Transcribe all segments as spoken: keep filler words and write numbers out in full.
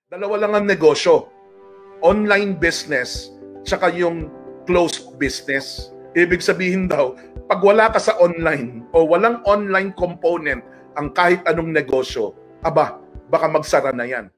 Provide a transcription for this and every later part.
Dalawa lang ang negosyo. Online business, tsaka yung closed business. Ibig sabihin daw, pag wala ka sa online o walang online component ang kahit anong negosyo, aba, baka magsara na yan.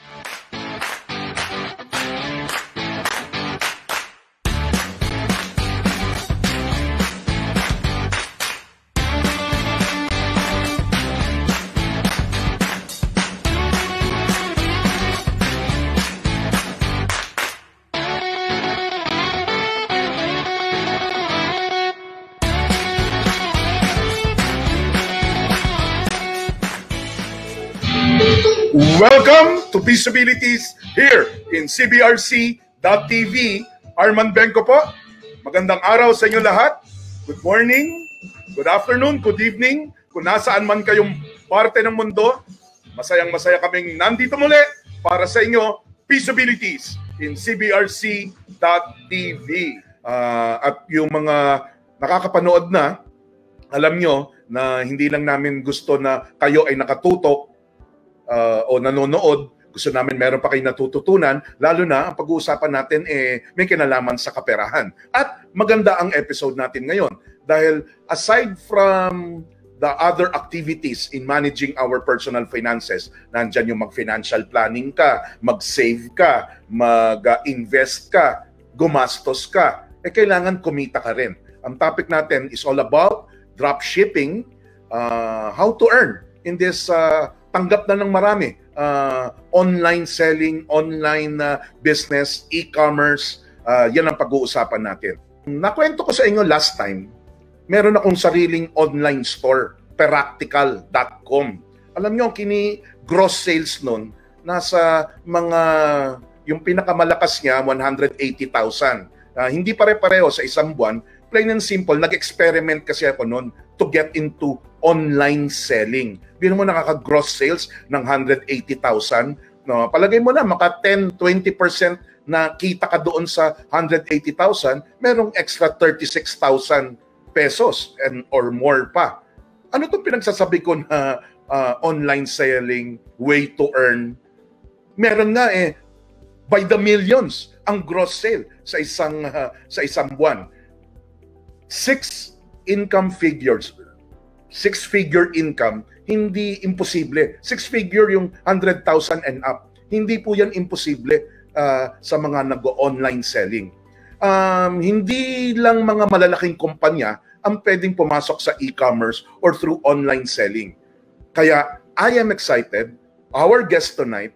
Welcome to Peaceabilities here in C B R C dot T V. Arman Benko po. Magandang araw sa inyo lahat. Good morning, good afternoon, good evening. Kung nasaan man kayong parte ng mundo, masayang masaya kaming nandito muli para sa inyo, Peaceabilities in C B R C dot T V. Uh, at yung mga nakakapanood na, alam nyo na hindi lang namin gusto na kayo ay nakatutok Uh, o nanonood, gusto namin meron pa kayo natututunan, lalo na ang pag-uusapan natin eh, may kinalaman sa kaperahan. At maganda ang episode natin ngayon dahil aside from the other activities in managing our personal finances, nandyan yung mag-financial planning ka, mag-save ka, mag-invest ka, gumastos ka, eh kailangan kumita ka rin. Ang topic natin is all about dropshipping, uh, how to earn in this uh, tanggap na ng marami. Uh, online selling, online uh, business, e-commerce, uh, yan ang pag-uusapan natin. Nakwento ko sa inyo last time, meron akong sariling online store, peractical dot com. Alam nyo, kini gross sales nun, nasa mga, yung pinakamalakas niya, one hundred eighty thousand. Uh, hindi pare-pareho sa isang buwan. Plain and simple, nag-experiment kasi ako nun to get into online selling. Bino mo nakaka-gross sales ng one hundred eighty thousand. No, palagay mo na, maka ten to twenty percent na kita ka doon sa one hundred eighty thousand, merong extra thirty-six thousand pesos and or more pa. Ano itong pinagsasabi ko na uh, online selling, way to earn? Meron nga eh, by the millions ang gross sale sa isang, uh, sa isang buwan. Six income figures, six-figure income, hindi imposible. Six-figure yung one hundred thousand and up. Hindi po yan imposible uh, sa mga nag-online selling. Um, hindi lang mga malalaking kumpanya ang pwedeng pumasok sa e-commerce or through online selling. Kaya I am excited. Our guest tonight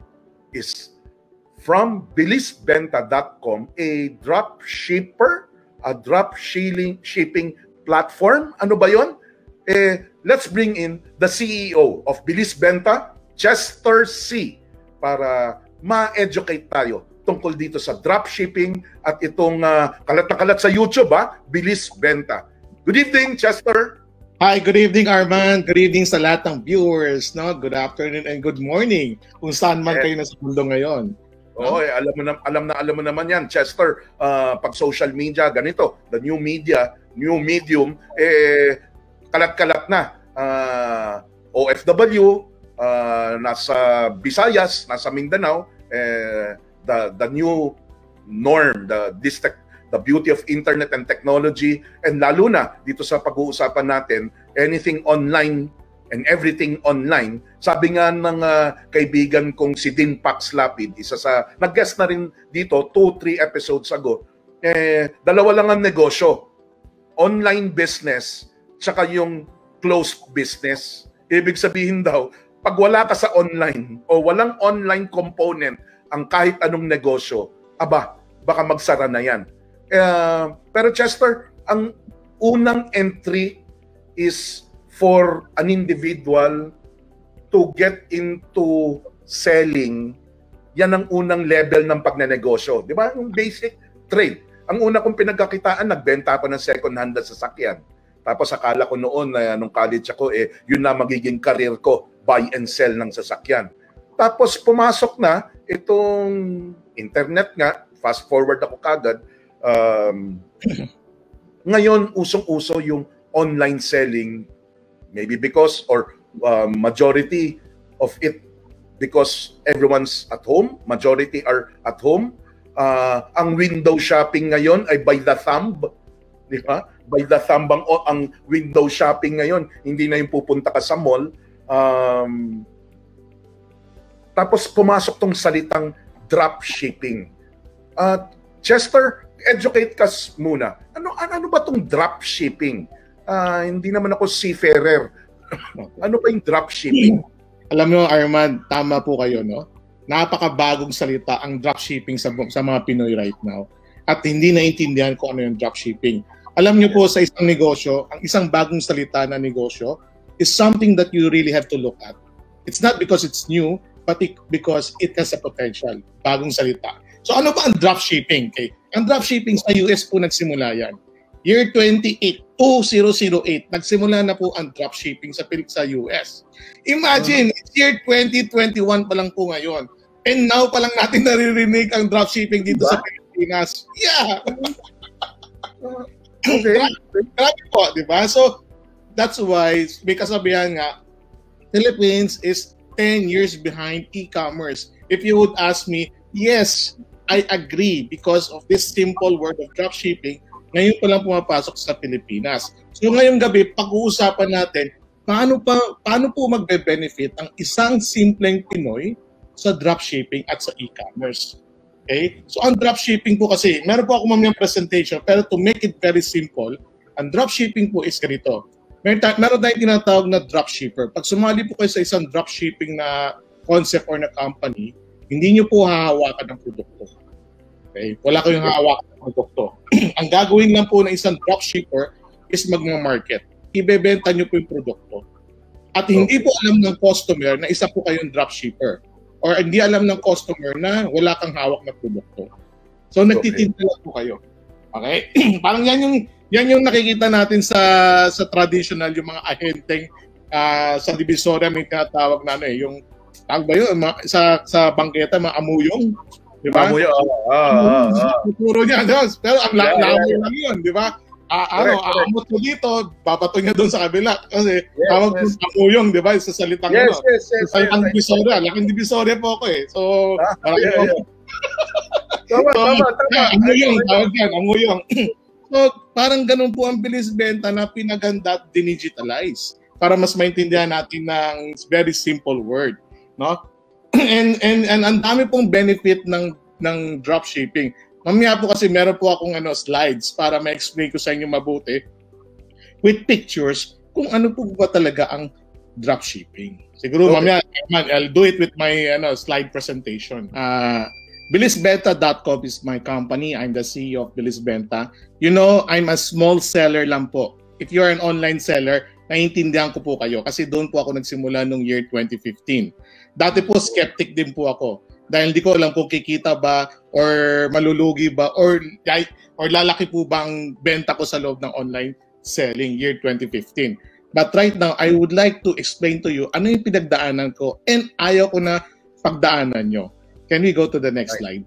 is from bilis benta dot com, a drop shipper, a drop shipping, shipping platform. Ano ba yon? Eh, let's bring in the C E O of Bilis Benta, Chester C, para ma-educate tayo tungkol dito sa dropshipping at itong uh, kalat na kalat sa YouTube, ha? Bilis Benta. Good evening, Chester. Hi, good evening, Arman. Good evening sa lahat ng viewers. No? Good afternoon and good morning kung saan man yes. kayo nasa mundo ngayon. Oo, eh, alam mo na, alam na alam mo naman yan, Chester. Uh, pag social media, ganito, the new media, new medium, eh, kalat-kalat na. Uh, O F W, uh, nasa Visayas, nasa Mindanao, eh, the, the new norm, the, this tech, the beauty of internet and technology, and lalo na dito sa pag-uusapan natin, anything online and everything online. Sabi nga ng uh, kaibigan kong si Dean Pax Lapid, isa sa, nag-guest na rin dito, two, three episodes ago, eh, dalawa lang ang negosyo. Online business, tsaka yung closed business. Ibig sabihin daw, pag wala ka sa online o walang online component ang kahit anong negosyo, aba, baka magsara na yan. Uh, pero Chester, ang unang entry is for an individual to get into selling. Yan ang unang level ng pagnenegosyo. Di ba? Yung basic trade. Ang una kong pinagkakitaan, nagbenta ako ng second-hand na sasakyan. Tapos akala ko noon na nung college ako, eh, yun na magiging career ko, buy and sell ng sasakyan. Tapos pumasok na itong internet nga, fast forward ako kagad, um, ngayon usong-uso yung online selling, maybe because or uh, majority of it because everyone's at home, majority are at home. Uh, ang window shopping ngayon ay by the thumb, di ba? By the thumb ang, ang window shopping ngayon, hindi na yung pupunta ka sa mall. Um, tapos pumasok tong salitang drop shipping. Uh, Chester, educate ka muna. Ano, ano, ano ba tong drop shipping? Uh, hindi naman ako seafarer. Ano ba yung drop shipping? Alam mo, Arman, tama po kayo, no? Napakabagong salita ang dropshipping sa, sa mga Pinoy right now. At hindi naiintindihan kung ano yung dropshipping. Alam niyo po sa isang negosyo, ang isang bagong salita na negosyo is something that you really have to look at. It's not because it's new, but it, because it has a potential. Bagong salita. So ano ba ang dropshipping? Okay? Ang dropshipping sa U S po nagsimula yan. Year twenty-eight, two thousand eight, nagsimula na po ang dropshipping sa, sa U S. Imagine, uh-huh. It's year twenty twenty-one pa lang po ngayon. And now pa lang natin naririnig ang dropshipping dito diba? Sa Pilipinas. Yeah! Okay. Grabe po, di ba? So, that's why, may kasabihan nga, Philippines is ten years behind e-commerce. If you would ask me, yes, I agree because of this simple word of dropshipping, ngayon pa lang pumapasok sa Pilipinas. So ngayong gabi, pag-uusapan natin, paano, pa, paano po magbe-benefit ang isang simpleng Pinoy sa dropshipping at sa e-commerce. Okay? So ang dropshipping po kasi, meron po ako mamayang presentation, pero to make it very simple, ang dropshipping po is ganito. Meron, ta- meron tayong tinatawag na dropshipper. Pag sumali po kayo sa isang dropshipping na concept or na company, hindi nyo po hahawakan ng produkto. Okay? Wala kayong hahawakan ng produkto. Ang gagawin lang po ng isang dropshipper is mag-market. Ibebenta nyo po yung produkto. At hindi po alam ng customer na isa po kayong dropshipper. Or hindi alam ng customer na wala kang hawak na produkto. So nagtitinda lang po kayo. Okay? Parang yan yung yan yung nakikita natin sa sa traditional yung mga ahenteng uh, sa Divisoria, may tinatawag na ano eh, yung tawag ba yun, mga, sa sa bangketa, mga amuyong, di ba? Amuyong, ah, ah, ah. Puro niya, pero ang yeah, lamo yeah, yeah. lang yun, di ba? Uh, ano, aamot mo dito, babato niya doon sa kabila. Kasi yes, tawag yes. mo amuyong, di ba? Sa salitang yes, ano. Yes, yes, sa salitang yes, Divisoria. Yes. Laking Divisoria po ako eh. So, ah, marami yeah, po. Yeah. Tama, so, tama, tama. Amuyong, tawag yan, amuyong. So, parang ganun po ang bilis benta na pinaganda at dinigitalize para mas maintindihan natin ng very simple word, no? And and and ang dami pong benefit ng ng dropshipping. Mamaya po kasi meron po akong ano slides para ma-explain ko sa inyo mabuti with pictures kung ano po ba talaga ang dropshipping. Siguro okay. Mamaya man, I'll do it with my ano slide presentation. Uh Bilis Benta dot com is my company. I'm the C E O of Bilis Benta. You know, I'm a small seller lang po. If you're an online seller, naiintindihan ko po kayo kasi doon po ako nagsimula nung year twenty fifteen. Dati po skeptic din po ako dahil hindi ko alam kung kikita ba or malulugi ba or or lalaki po bang benta ko sa loob ng online selling year twenty fifteen. But right now, I would like to explain to you ano yung pinagdaanan ko and ayaw ko na pagdaanan nyo. Can we go to the next slide?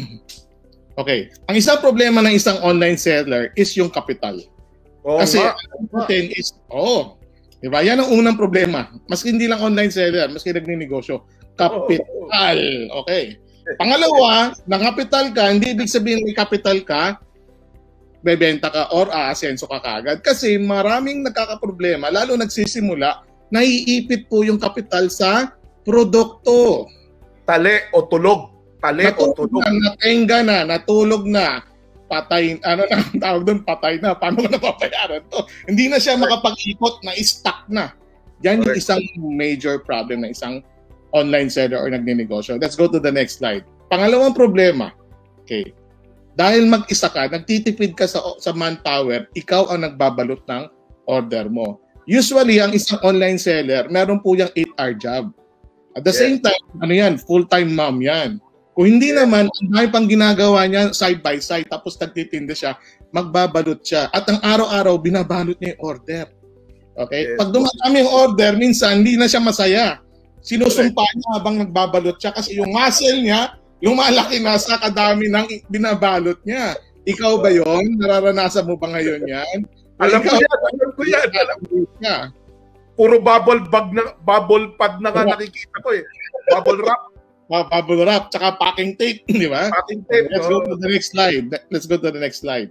Okay. Ang isang problema ng isang online seller is yung capital. Oh, kasi ang natin is, oh, di ba? Yan ang unang problema. Maski hindi lang online seller, maski nagninegosyo. Capital. Okay. Pangalawa, ng capital ka, hindi ibig sabihin may capital ka, bebenta ka or aasenso ka kagad. Kasi maraming nagkakaproblema, lalo nagsisimula, naiipit po yung capital sa produkto. Tali o tulog. Tali natulog o tulog. Na, natenga na, natulog na, patay, ano na, tawag doon, patay na. Paano ko napapayaran to? Hindi na siya makapag-ikot, na-stuck na. Yan yung isang major problem na isang online seller or nagninegosyo. Let's go to the next slide. Pangalawang problema, okay, dahil mag-isa ka, nagtitipid ka sa, sa manpower, ikaw ang nagbabalot ng order mo. Usually, ang isang online seller, meron po yung eight hour job. At the yes. same time, ano yan, full-time mom yan. Kung hindi yes. naman, ang dahil pang ginagawa niya side by side, tapos nagtitinda siya, magbabalot siya. At ang araw-araw, binabalot niya yung order. Okay? Yes. Pag dumadami yung order, minsan, hindi na siya masaya. Sinusumpa niya habang nagbabalot siya kasi yung muscle niya, lumalaki na sa kadami ng binabalot niya. Ikaw ba yon? Nararanasan mo ba ngayon yan? Alam ko yan, alam ko yan. Alam ko yan. Puro bubble bag na bubble pad na nga nakikita ko eh. bubble wrap. Uh, bubble wrap, tsaka packing tape, di ba? Packing tape. Let's oh. go to the next slide. Let's go to the next slide.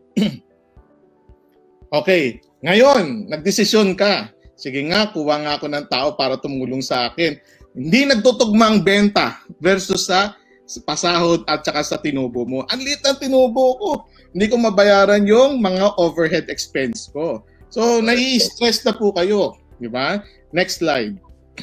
Okay, ngayon, nagdesisyon ka. Sige nga, kuha nga ako ng tao para tumulong sa akin. Hindi nagtutugma ang benta versus sa pasahod at saka sa tinubo mo. Ang liit ang tinubo ko. Hindi ko mabayaran yung mga overhead expense ko. So, nai-stress na po kayo. Di ba? Next slide.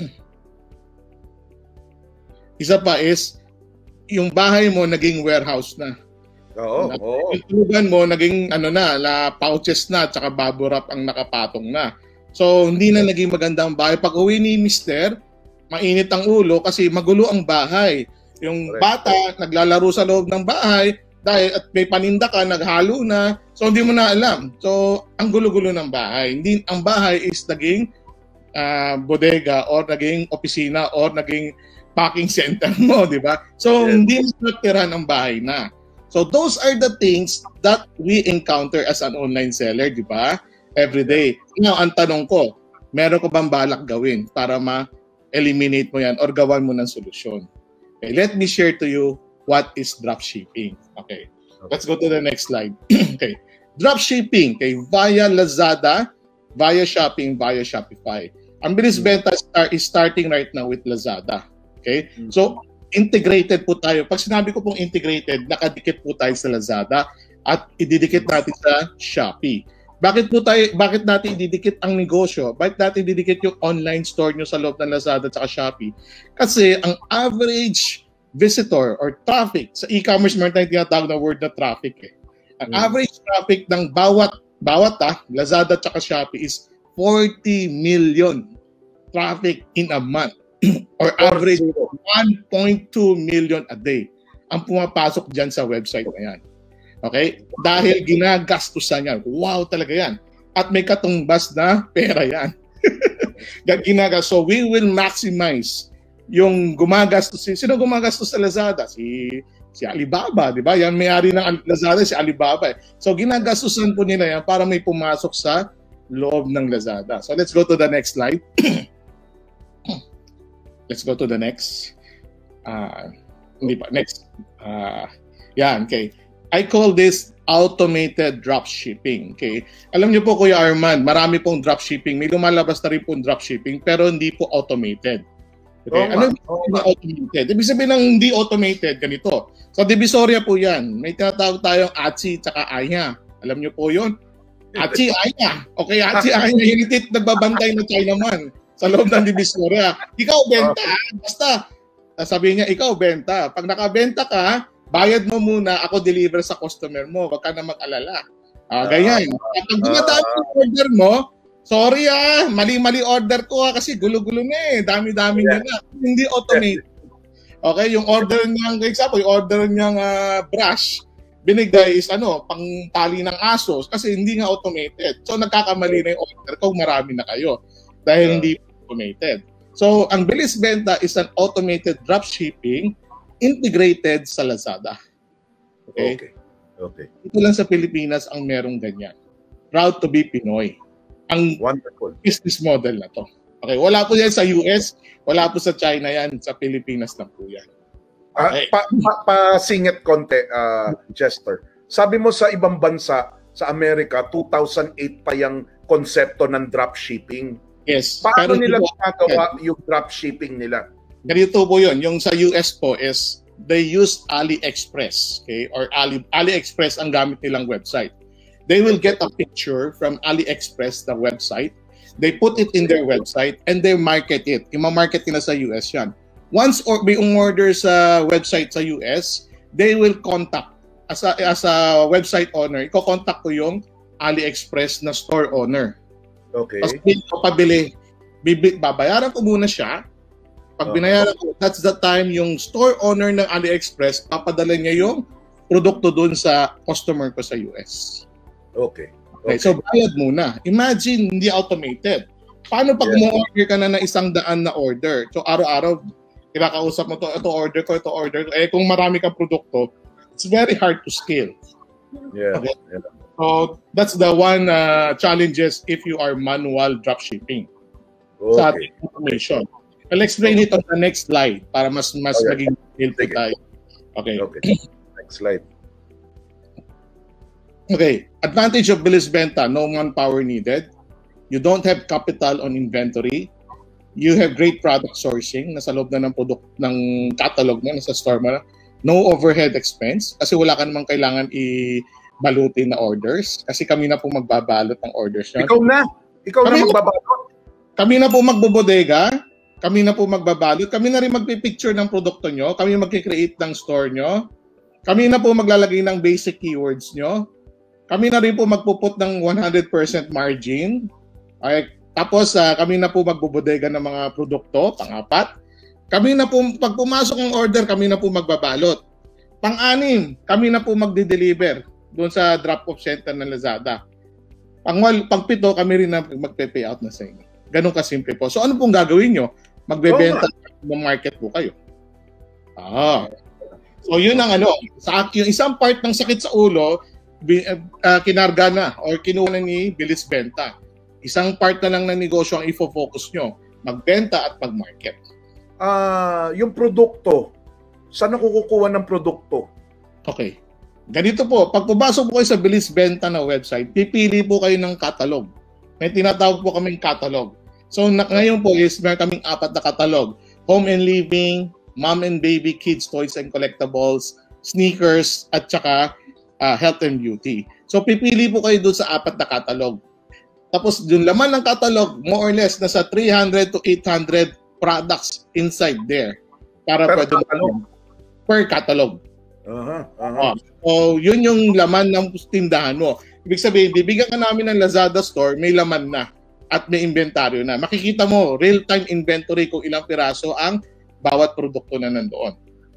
Isa pa is, yung bahay mo naging warehouse na. Oo. oo. Yung tulugan mo naging ano na, la pouches na, tsaka bubble wrap ang nakapatong na. So, hindi na naging maganda ang bahay. Pag uwi ni mister, mainit ang ulo kasi magulo ang bahay. Yung bata, naglalaro sa loob ng bahay, dahil at may paninda ka, naghalo na, so hindi mo na alam. So, ang gulo-gulo ng bahay. Hindi, ang bahay is naging uh, bodega or naging opisina or naging packing center mo, di ba? So, yeah. Hindi mo tiran ang bahay na. So, those are the things that we encounter as an online seller, di ba? Every day. Now, ang tanong ko, meron ko bang balak gawin para ma-eliminate mo yan or gawan mo ng solusyon? Okay, let me share to you what is dropshipping. Okay, let's go to the next slide. Okay, dropshipping, okay, via Lazada, via shopping, via Shopify. Ang bilis benta start, is starting right now with Lazada. Okay, so integrated po tayo. Pag sinabi ko pong integrated, nakadikit po tayo sa Lazada at ididikit natin sa Shopee. Bakit po tayo, bakit natin ididikit ang negosyo? Bakit natin ididikit yung online store nyo sa loob ng Lazada at saka Shopee? Kasi ang average visitor or traffic sa e-commerce, meron tayong tinatawag na word na traffic eh. Ang hmm. average traffic ng bawat bawat ah, Lazada at saka Shopee is forty million traffic in a month or average one point two million a day ang pumapasok dyan sa website na yan. Okay? Dahil ginagastusan yan. Wow talaga yan. At may katumbas na pera yan. Ginagas. So we will maximize yung gumagastos. Sino gumagastos sa Lazada? Si si Alibaba, di ba? Yan may-ari ng Lazada, si Alibaba. So ginagastusan po nila yan para may pumasok sa loob ng Lazada. So let's go to the next slide. Let's go to the next. Uh, hindi pa. Next. Uh, yan, okay. I call this automated dropshipping. Okay? Alam niyo po, Kuya Arman, marami pong dropshipping. May lumalabas na rin pong dropshipping, pero hindi po automated. Okay? Oh, ano yung oh, automated? Ibig sabihin ng hindi automated, ganito. Sa Divisoria po yan. May tinatawag tayong Atsi at Aya. Alam niyo po yun? Atsi, Aya. Okay, Atsi, Aya. Hinitit nagbabantay na Chinaman sa loob ng Divisoria. Ikaw benta. Basta, sabihin niya, ikaw benta. Pag nakabenta ka, bayad mo muna, ako deliver sa customer mo. Huwag ka na mag-alala. Ah, ganyan. Pag dinadami yung order mo, sorry ah, mali-mali order ko ah, kasi gulo-gulo na eh. Dami-dami yeah. na. Hindi automated. Okay, yung order niyang, example, yung order niyang uh, brush, binigay is ano, pang tali ng aso kasi hindi nga automated. So nagkakamali na yung order kung marami na kayo dahil yeah. hindi automated. So ang bilis benta is an automated dropshipping integrated sa Lazada. Okay? Okay. Okay. Ito lang sa Pilipinas ang merong ganyan. Proud to be Pinoy. Ang wonderful business model na to. Okay, wala po yan sa U S, wala po sa China yan, sa Pilipinas lang po yan. Okay. Uh, pa, pa, pasingit konti, uh, Chester. Sabi mo sa ibang bansa, sa Amerika, two thousand eight pa yung konsepto ng dropshipping. Yes. Paano nila ginagawa yung dropshipping nila? Ganito po yun. Yung sa U S po is they use AliExpress. Okay? Or Ali, AliExpress ang gamit nilang website. They will get a picture from AliExpress, the website. They put it in their website and they market it. Ima-market nila sa U S yan. Once or may umorder sa website sa U S, they will contact as a, as a website owner. Iko-contact ko yung AliExpress na store owner. Okay. Tapos pabili, babayaran ko muna siya. Pag binayaran ko, that's the time yung store owner ng AliExpress, papadala niya yung produkto dun sa customer ko sa U S. Okay. Okay. Okay, so bayad muna. Imagine, hindi automated. Paano pag yeah. mo-order ka na ng isang daan na order? So araw-araw, kinakausap mo to, ito order ko, ito order ko. Eh kung marami kang produkto, it's very hard to scale. Yeah. Okay? yeah. So that's the one uh, challenges if you are manual dropshipping. Okay. Sa ating information. I'll explain it on the next slide para mas mas Okay. maging detailed po Sige. tayo. Okay. Okay. Next slide. Okay. Advantage of bilis benta, no manpower needed. You don't have capital on inventory. You have great product sourcing, nasa loob na ng product ng catalog mo, nasa store mo na. No overhead expense kasi wala ka namang kailangan i-balutin na orders kasi kami na po magbabalot ng orders nyo. Ikaw na. Ikaw na Kami- magbabalot. Kami na po magbobodega, kami na po magbabalot, kami na rin magpipicture ng produkto nyo, kami magkikreate ng store nyo, kami na po maglalagay ng basic keywords nyo, kami na rin po magpuput ng one hundred percent margin, ay, tapos uh, kami na po magbobodega ng mga produkto, pang-apat, kami na po, pag pumasok ang order, kami na po magbabalot. Pang-anim, kami na po magde-deliver doon sa drop-off center ng Lazada. Pang-wal, pang-pito, kami rin na magpe-payout na sa inyo. Ganun kasimple po. So ano pong gagawin nyo? Magbebenta ng market po kayo. Ah. So yun ang ano, sa yung isang part ng sakit sa ulo, bi, uh, kinarga na or kinuha na ni bilis benta. Isang part na lang ng negosyo ang ifo-focus nyo, magbenta at mag-market. Ah, yung produkto. Saan ako kukuha ng produkto? Okay. Ganito po, pag pumasok po kayo sa bilis benta na website, pipili po kayo ng catalog. May tinatawag po kaming catalog. So na, ngayon po is meron kaming apat na catalog. Home and living, mom and baby, kids, toys and collectibles, sneakers, at saka uh, health and beauty. So pipili po kayo doon sa apat na catalog. Tapos yung laman ng catalog, more or less, nasa three hundred to eight hundred products inside there. Para Per pwede catalog? Per catalog. Aha, aha. Oh, so, yun yung laman ng tindahan mo. Ibig sabihin, bibigyan ka namin ng Lazada store, may laman na at may inventaryo na. Makikita mo, real-time inventory kung ilang piraso ang bawat produkto na nandoon.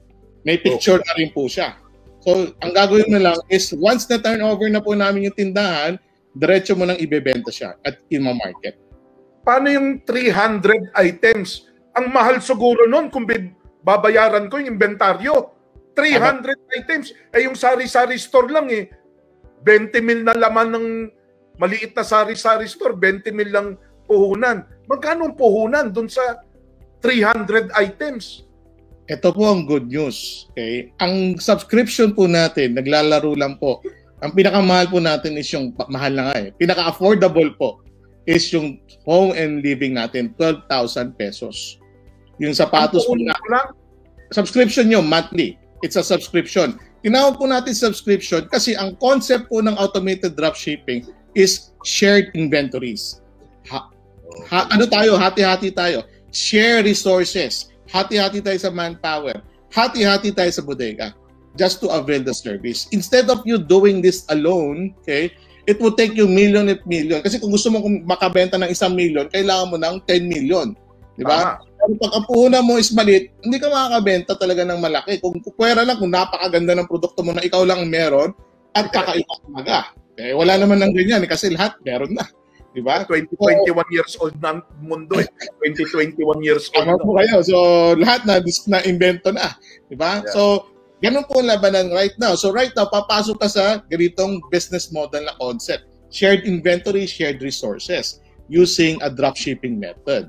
May picture na rin po siya. So, ang gagawin mo lang is once na turnover na po namin yung tindahan, diretso mo nang ibebenta siya at ima-market. Paano yung three hundred items? Ang mahal siguro nun kung bib- babayaran ko yung inventaryo. three hundred items. Eh yung sari-sari store lang eh. twenty mil na laman ng maliit na sari-sari store. twenty mil lang puhunan. Magkano ang puhunan dun sa three hundred items? Ito po ang good news. Okay? Ang subscription po natin, naglalaro lang po. Ang pinakamahal po natin is yung, mahal na nga eh, pinaka-affordable po is yung home and living natin, twelve thousand pesos. Yung sapatos po na, lang? subscription nyo, monthly. It's a subscription. Tinawag po natin subscription kasi ang concept po ng automated dropshipping is shared inventories. Ha, ha, ano tayo? Hati-hati tayo. Share resources. Hati-hati tayo sa manpower. Hati-hati tayo sa bodega. Just to avail the service. Instead of you doing this alone, okay, it will take you million at million. Kasi kung gusto mo makabenta ng isang million, kailangan mo ng ten million. Di ba? Pero pag ang puhunan mo is maliit, hindi ka makakabenta talaga ng malaki. Kung pwera lang, kung napakaganda ng produkto mo na ikaw lang meron, at kakaiba talaga. Eh, wala naman ng ganyan, eh, kasi lahat meron na. Di ba? twenty, twenty-one years old na ang mundo eh. twenty, twenty-one years old Tama na. po kayo. So, lahat na, na invento na. Di ba? Yeah. So, ganun po ang labanan right now. So, right now, papasok ka sa ganitong business model na concept. Shared inventory, shared resources using a dropshipping method.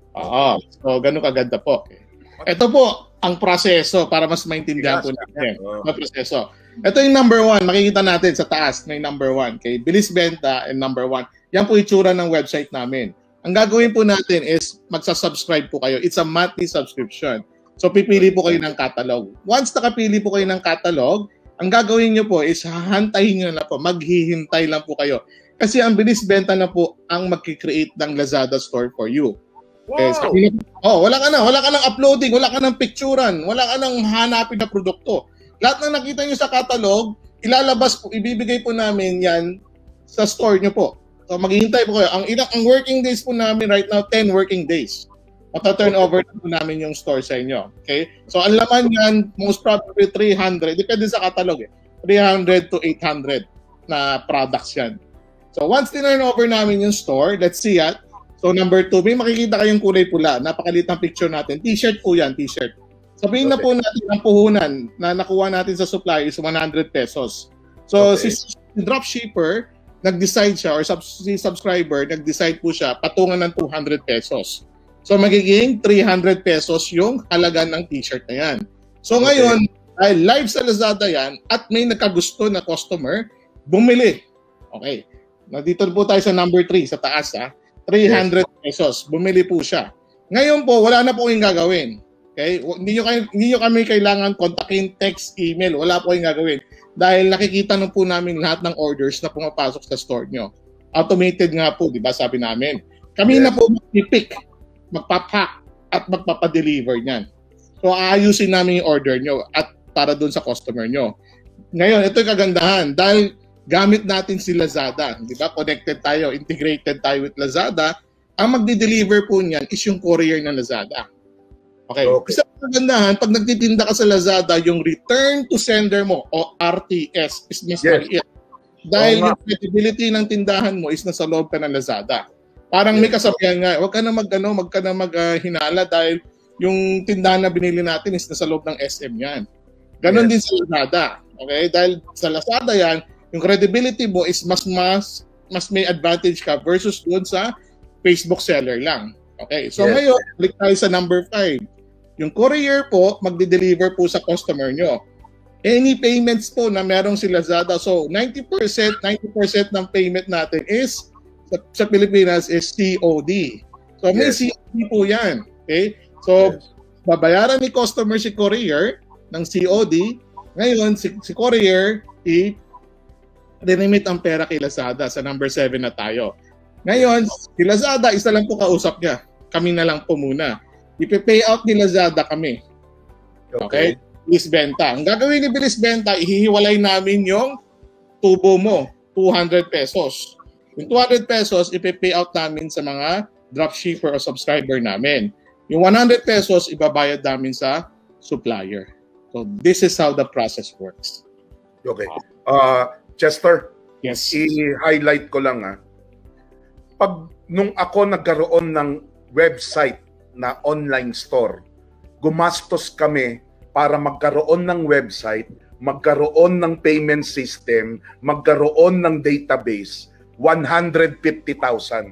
Oo. So, ganun kaganda po. Ito po ang proseso para mas maintindihan po natin. Oh. Ang proseso. Ito yung number one. Makikita natin sa taas may number one. Okay? Bilis benta and number one. Yan po itsura ng website namin. Ang gagawin po natin is magsa-subscribe po kayo. It's a monthly subscription. So, pipili po kayo ng catalog. Once nakapili po kayo ng catalog, ang gagawin nyo po is hahantayin nyo na po. Maghihintay lang po kayo. Kasi ang bilis benta na po ang mag-create ng Lazada store for you. Wow! Okay, oh, wala ka na, wala ka nang uploading, wala ka nang picturean, wala ka nang hanapin na produkto. Lahat ng nakita nyo sa catalog, ilalabas po, ibibigay po namin yan sa store nyo po. So maghihintay po kayo. Ang ilang ang working days po namin right now, ten working days. Mata-turn over na po namin yung store sa inyo. Okay? So ang laman yan, most probably three hundred, depende sa catalog eh. three hundred to eight hundred na products yan. So once tinurn over namin yung store, let's see at so number two, may makikita kayong kulay pula. Napakaliit ng picture natin. T-shirt po yan, t-shirt. Sabihin okay. na po natin ang puhunan na nakuha natin sa supply is one hundred pesos. So okay. si, si dropshipper, nag-decide siya or sub, si subscriber, nag-decide po siya patungan ng two hundred pesos. So magiging three hundred pesos yung halaga ng t-shirt na yan. So ngayon, okay, ay live sa Lazada yan at may nakagusto na customer, bumili. Okay. Nandito po tayo sa number three, sa taas ha. three hundred pesos. Bumili po siya. Ngayon po, wala na po yung gagawin. Okay? Hindi nyo, hindi nyo kami kailangan kontakin, text, email. Wala po yung gagawin. Dahil nakikita na po namin lahat ng orders na pumapasok sa store nyo. Automated nga po, di ba sabi namin. Kami yes. na po mag-pick, magpapack, at magpapadeliver niyan. So, aayusin namin yung order nyo at para dun sa customer nyo. Ngayon, ito yung kagandahan. Dahil gamit natin si Lazada, di ba? Connected tayo, integrated tayo with Lazada. Ang magdi-deliver po niyan is yung courier ng Lazada. Okay. okay. Isa pang kagandahan, pag nagtitinda ka sa Lazada, yung return to sender mo o R T S is mas yes. maliit. Dahil oh, yung credibility ng tindahan mo is nasa loob ka ng Lazada. Parang yes. may kasabihan nga, huwag ka na mag, ano, mag ka na maghinala uh, dahil yung tindahan na binili natin is nasa loob ng S M yan. Ganon yes. din sa Lazada. Okay? Dahil sa Lazada yan, yung credibility mo is mas mas mas may advantage ka versus doon sa Facebook seller lang. Okay? So yes. ngayon, click tayo sa number five. Yung courier po, magde-deliver po sa customer nyo. Any payments po na merong si Lazada. So, ninety percent, ninety percent ng payment natin is, sa, sa Pilipinas, is C O D. So, may yes. C O D po yan. Okay? So, yes. babayaran ni customer si courier ng C O D. Ngayon, si, si courier, i-remit ang pera kay Lazada. Sa number seven na tayo. Ngayon, si Lazada, isa lang po kausap niya. Kami na lang po muna. Ipe-pay out ni Lazada kami. Okay? okay? Bilis benta. Ang gagawin ni bilis benta, ihihiwalay namin yung tubo mo, two hundred pesos. Yung two hundred pesos, ipe-pay out namin sa mga dropshipper o subscriber namin. Yung one hundred pesos, ibabayad namin sa supplier. So, this is how the process works. Okay. Uh, Chester, yes. i-highlight ko lang ah. Pag nung ako nagkaroon ng website na online store, gumastos kami para magkaroon ng website, magkaroon ng payment system, magkaroon ng database, one hundred fifty thousand.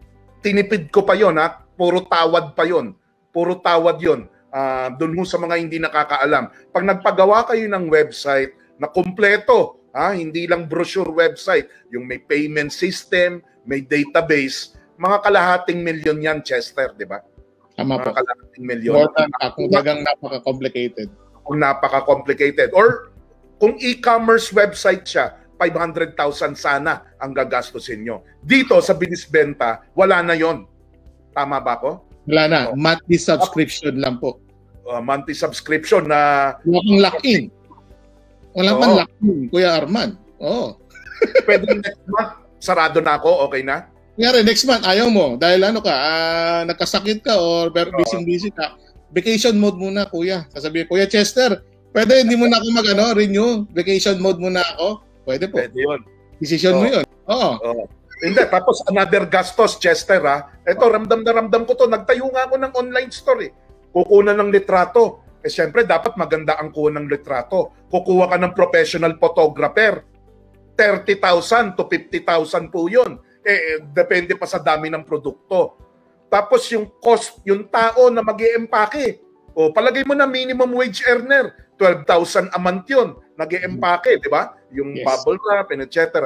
Tinipid ko pa yon ha, puro tawad pa yon. Puro tawad yon. Uh, doon mo sa mga hindi nakakaalam. Pag nagpagawa kayo ng website na kumpleto, ha, hindi lang brochure website, yung may payment system, may database, mga kalahating milyon yan, Chester, di ba? Tama mga po. Kalahating milyon. More than uh, kung bagang napaka-complicated. Kung napaka-complicated. Or kung e-commerce website siya, five hundred thousand sana ang gagastusin nyo. Dito sa Bilis Benta, wala na yon. Tama ba ko? Wala na. Oh. Monthly subscription lang po. Uh, monthly subscription na... Wala pang lock-in. Wala oh. pang lock-in, Kuya Arman. Oo. Oh. Pwede next month, sarado na ako, okay na? Ngayari, next month, ayaw mo. Dahil ano ka, uh, nagkasakit ka or busy-busy ka, vacation mode muna, kuya. Sasabihin, Kuya Chester, pwede hindi mo na ako mag-ano, renew, vacation mode muna ako. Pwede po. Pwede yun. Decision oh. mo yun. Oo. Oh. Hindi, tapos another gastos, Chester, ha? Ito, ramdam na ramdam ko to. Nagtayo nga ako ng online store, eh. Kukunan ng litrato. Eh, syempre, dapat maganda ang kuha ng litrato. Kukuha ka ng professional photographer. thirty thousand to fifty thousand po yun. Eh, depende pa sa dami ng produkto. Tapos yung cost, yung tao na mag-i-empake. O, palagay mo na minimum wage earner. twelve thousand a month yun. Nag-i-empake, di ba? Yung yes. bubble wrap, et cetera.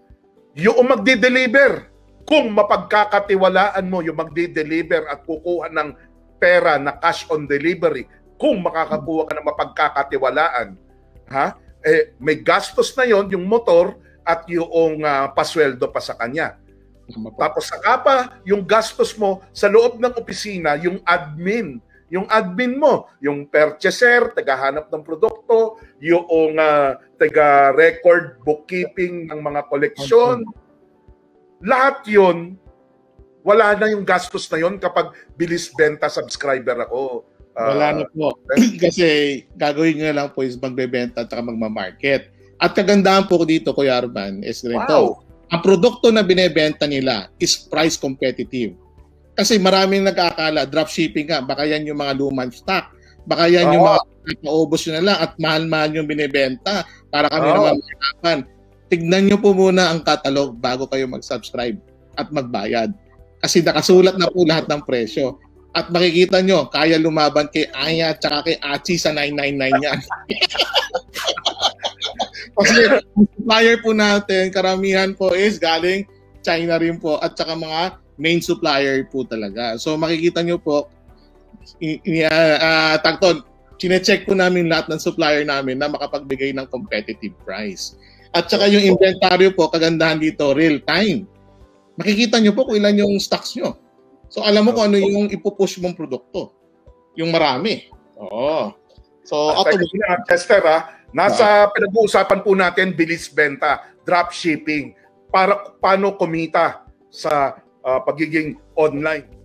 Yung magdi-deliver. Kung mapagkakatiwalaan mo yung magdi-deliver at kukuha ng pera na cash on delivery, kung makakakuha ka ng mapagkakatiwalaan, ha? Eh, may gastos na yon yung motor at yung uh, pasweldo pa sa kanya. Tapos saka pa, yung gastos mo sa loob ng opisina, yung admin. Yung admin mo, yung purchaser, taga-hanap ng produkto, yung uh, taga-record, bookkeeping ng mga koleksyon. Lahat yun, wala na yung gastos na yun kapag bilis benta subscriber ako. Uh, wala na po. Kasi gagawin nyo lang po is magbebenta at magmamarket. At kagandahan po dito, Kuya Arman, is ganito. Wow. Ang produkto na binebenta nila is price competitive. Kasi maraming nag-aakala, dropshipping nga, baka yan yung mga lumang stock. Baka yan oh. yung mga naubos nyo na lang at mahal-mahal yung binebenta para kami oh. naman mahirapan. Tignan nyo po muna ang catalog bago kayo mag-subscribe at magbayad. Kasi nakasulat na po lahat ng presyo. At makikita nyo, kaya lumaban kay Aya at saka kay Achi sa nine nine nine yan. Kasi supplier po natin, karamihan po is galing China rin po at saka mga main supplier po talaga. So makikita nyo po, uh, uh, tagton, chine-check po namin lahat ng supplier namin na makapagbigay ng competitive price. At saka yung inventaryo po, kagandahan dito, real time. Makikita nyo po kung ilan yung stocks nyo. So alam mo kung ano yung ipupush mong produkto. Yung marami. Oo. So At ako na, Chester, ha, nasa uh, pinag-uusapan po natin bilis benta, drop shipping, para paano kumita sa uh, pagiging online.